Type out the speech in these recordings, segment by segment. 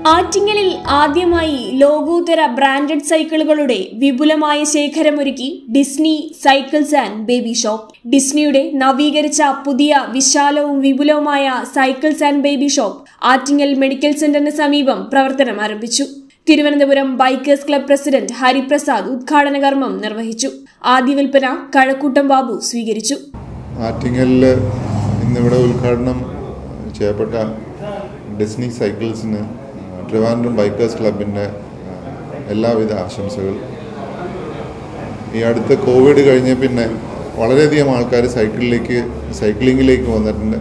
ആറ്റിങ്ങലിൽ ആദ്യമായി ലോകോത്തര ബ്രാൻഡഡ് സൈക്കിളുകളുടെ വിപുലമായ ശേഖരമൊരുക്കി Disney cycles and baby shop. ഡിസ്നിയുടെ നവീകരിച്ച പുതിയ വിശാലവും വിപുലവുമായ cycles and baby shop Attingal medical സെന്ററിന് സമീപം പ്രവർത്തനം ആരംഭിച്ചു. Thiruvananthapuram bikers club president Hariprasad ഉദ്ഘാടന കർമ്മം നിർവഹിച്ചു. ആദ്യ വിൽപ്പന കഴക്കൂട്ടം ബാബു സ്വീകരിച്ചു. ആറ്റിങ്ങലിൽ ഇന്നിവിടെ ഉദ്ഘാടനം ചെയ്യപ്പെട്ട ഡിസ്നി സൈക്കിൾസിന് ട്രിവാൻഡ്രം ബൈക്കേഴ്സ് ക്ലബിൻ്റെ എല്ലാവിധ ആശംസകൾ. ഈ അടുത്ത് കോവിഡ് കഴിഞ്ഞ പിന്നെ വളരെയധികം ആൾക്കാർ സൈക്ലിങ്ങിലേക്ക് വന്നിട്ടുണ്ട്.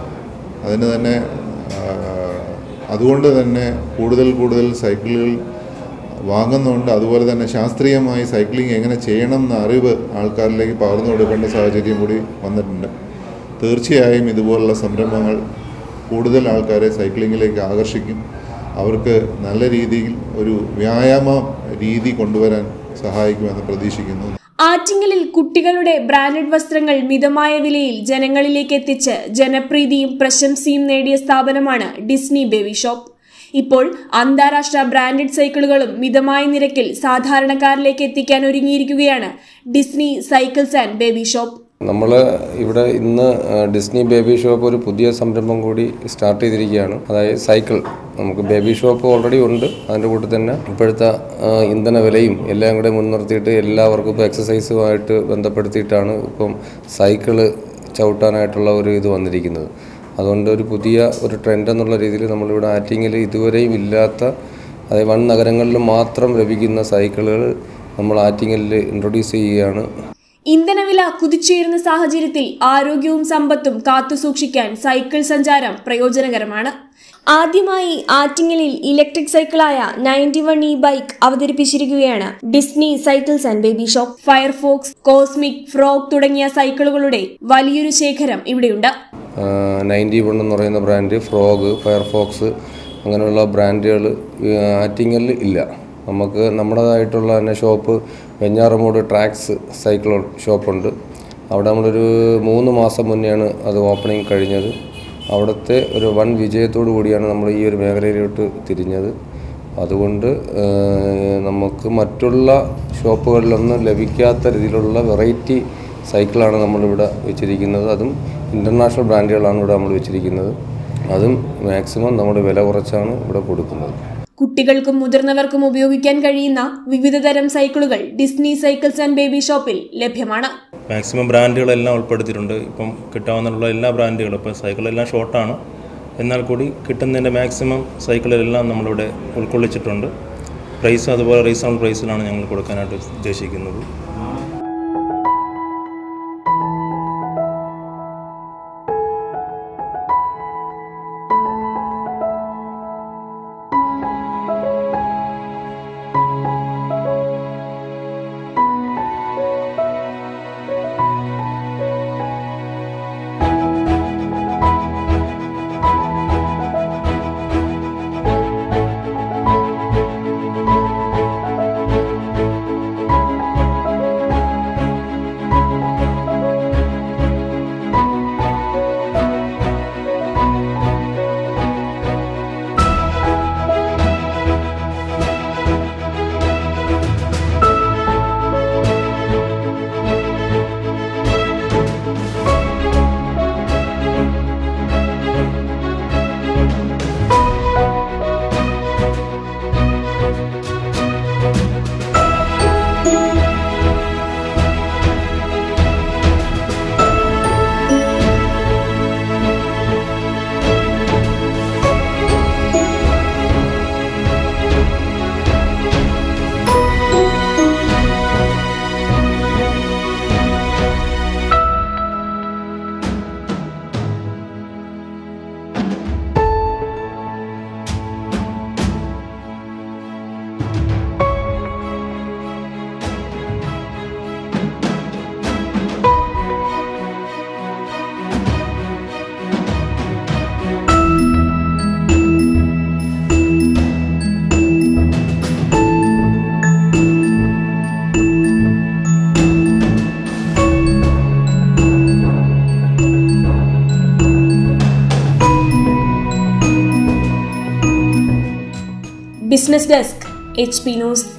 അതുകൊണ്ട് തന്നെ കൂടുതൽ സൈക്കിളുകൾ വാങ്ങുന്നുണ്ട്. അതുപോലെ തന്നെ ശാസ്ത്രീയമായി സൈക്ലിംഗ് എങ്ങനെ ചെയ്യണം എന്ന അറിവ് ആൾക്കാരിലേക്ക് പകർന്നു കൊടുക്കേണ്ട സാഹചര്യം കൂടി വന്നിട്ടുണ്ട്. തീർച്ചയായും ഇതുപോലുള്ള സംരംഭങ്ങൾ കൂടുതൽ ആൾക്കാരെ സൈക്ലിങ്ങിലേക്ക് ആകർഷിക്കും. അവർക്ക് നല്ല രീതിയിൽ ഒരു വ്യായാമ രീതി കൊണ്ടുവരാൻ സഹായിക്കുമെന്ന് പ്രതീക്ഷിക്കുന്നു. ആറ്റിങ്ങലിൽ കുട്ടികളുടെ ബ്രാൻഡഡ് വസ്ത്രങ്ങൾ മിതമായ വിലയിൽ ജനങ്ങളിലേക്ക് എത്തിച്ച് ജനപ്രീതിയും പ്രശംസയും നേടിയ സ്ഥാപനമാണ് ഡിസ്നി ബേബി ഷോപ്പ്. ഇപ്പോൾ അന്താരാഷ്ട്ര ബ്രാൻഡഡ് സൈക്കിളുകളും മിതമായ നിരക്കിൽ സാധാരണക്കാരിലേക്ക് എത്തിക്കാൻ ഒരുങ്ങിയിരിക്കുകയാണ് Disney cycles and baby shop. നമ്മൾ ഇവിടെ ഇന്ന് ഡിസ്നി ബേബി ഷോപ്പ് ഒരു പുതിയ സംരംഭം കൂടി സ്റ്റാർട്ട് ചെയ്തിരിക്കുകയാണ്. അതായത് സൈക്കിൾ. നമുക്ക് ബേബി ഷോപ്പ് ഓൾറെഡി ഉണ്ട്. അതിൻ്റെ കൂടെ തന്നെ ഇപ്പോഴത്തെ ഇന്ധന വിലയും എല്ലാം കൂടെ മുൻനിർത്തിയിട്ട് എല്ലാവർക്കും ഇപ്പോൾ എക്സസൈസുമായിട്ട് ബന്ധപ്പെടുത്തിയിട്ടാണ് ഇപ്പം സൈക്കിള് ചവിട്ടാനായിട്ടുള്ള ഒരു ഇത് വന്നിരിക്കുന്നത്. അതുകൊണ്ട് ഒരു പുതിയ ഒരു ട്രെൻഡ് എന്നുള്ള രീതിയിൽ നമ്മളിവിടെ ആറ്റിങ്ങിൽ ഇതുവരെയും ഇല്ലാത്ത, അതായത് വൻ നഗരങ്ങളിൽ മാത്രം ലഭിക്കുന്ന സൈക്കിളുകൾ നമ്മൾ ആറ്റിങ്ങലിൽ ഇൻട്രൊഡ്യൂസ് ചെയ്യുകയാണ്. ഇന്ധനവില കുതിച്ചുയരുന്ന സാഹചര്യത്തിൽ ആരോഗ്യവും സമ്പത്തും കാത്തുസൂക്ഷിക്കാൻ സൈക്കിൾ സഞ്ചാരം പ്രയോജനകരമാണ്. ആദ്യമായി ആറ്റിങ്ങലിൽ ഇലക്ട്രിക് സൈക്കിളായ 91 ബൈക്ക് അവതരിപ്പിച്ചിരിക്കുകയാണ് Disney cycles and baby shop. Firefox, Cosmic, Frog തുടങ്ങിയ സൈക്കിളുകളുടെ വലിയൊരു ശേഖരം ഇവിടെയുണ്ട്. 91 എന്ന് പറയുന്ന ബ്രാൻഡ്, ഫ്രോഗ്, ഫയർഫോക്സ് അങ്ങനെയുള്ള ബ്രാൻഡുകൾ ആറ്റിങ്ങലിൽ ഇല്ല. നമുക്ക് നമ്മുടേതായിട്ടുള്ള തന്നെ ഷോപ്പ് വെഞ്ഞാറമൂട് ട്രാക്സ് സൈക്കിൾ ഷോപ്പുണ്ട്. അവിടെ നമ്മളൊരു 3 മാസം മുന്നെയാണ് അത് ഓപ്പണിംഗ് കഴിഞ്ഞത്. അവിടുത്തെ ഒരു വൻ വിജയത്തോടു കൂടിയാണ് നമ്മൾ ഈ ഒരു മേഖലയിലോട്ട് തിരിഞ്ഞത്. അതുകൊണ്ട് നമുക്ക് മറ്റുള്ള ഷോപ്പുകളിലൊന്നും ലഭിക്കാത്ത രീതിയിലുള്ള വെറൈറ്റി സൈക്കിളാണ് നമ്മളിവിടെ വെച്ചിരിക്കുന്നത്. അതും ഇൻ്റർനാഷണൽ ബ്രാൻഡുകളാണ് ഇവിടെ നമ്മൾ വെച്ചിരിക്കുന്നത്. അതും മാക്സിമം നമ്മൾ വില കുറച്ചാണ് ഇവിടെ കൊടുക്കുന്നത്. കുട്ടികൾക്കും മുതിർന്നവർക്കും ഉപയോഗിക്കാൻ കഴിയുന്ന വിവിധതരം സൈക്കിളുകൾ ഡിസ്നി സൈക്കിൾസ് ആൻഡ് ബേബി ഷോപ്പിൽ ലഭ്യമാണ്. മാക്സിമം ബ്രാൻഡുകളെല്ലാം ഉൾപ്പെടുത്തിയിട്ടുണ്ട്. ഇപ്പം കിട്ടാവുന്ന എല്ലാ ബ്രാൻഡുകളും. ഇപ്പോൾ സൈക്കിളെല്ലാം ഷോർട്ടാണ്, എന്നാൽ കൂടി കിട്ടുന്നതിൻ്റെ മാക്സിമം സൈക്കിളുകളെല്ലാം നമ്മളിവിടെ ഉൾക്കൊള്ളിച്ചിട്ടുണ്ട്. പ്രൈസ് അതുപോലെ റീസണബിൾ പ്രൈസിലാണ് ഞങ്ങൾ കൊടുക്കാനായിട്ട് ഉദ്ദേശിക്കുന്നത്. Business desk HP news.